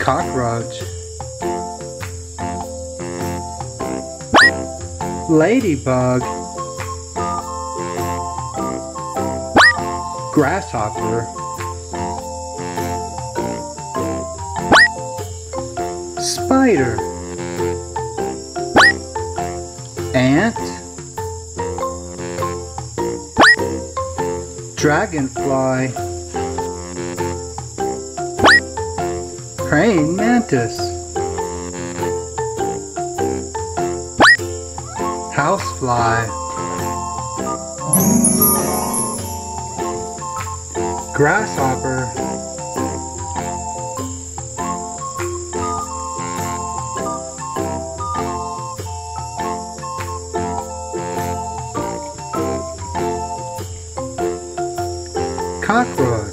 cockroach, ladybug, grasshopper, spider, ant, dragonfly, praying mantis, housefly, grasshopper, cockroach,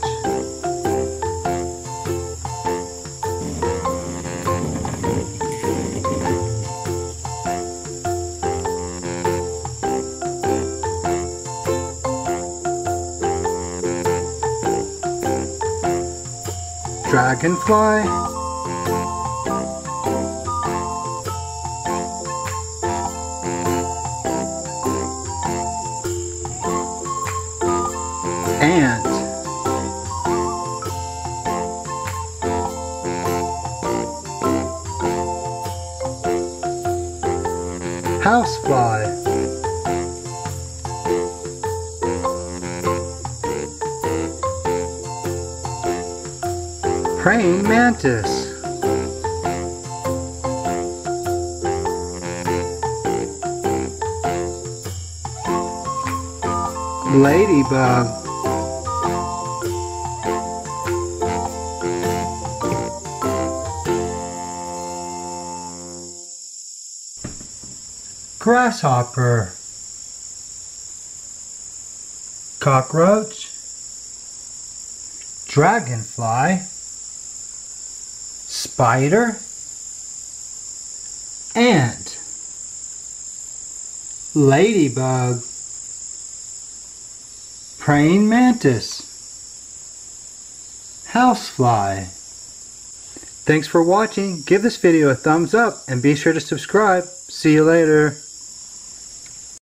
dragonfly, ant, housefly, praying mantis, ladybug, grasshopper, cockroach, dragonfly, spider, ant, ladybug, praying mantis, housefly. Thanks for watching. Give this video a thumbs up and be sure to subscribe. See you later.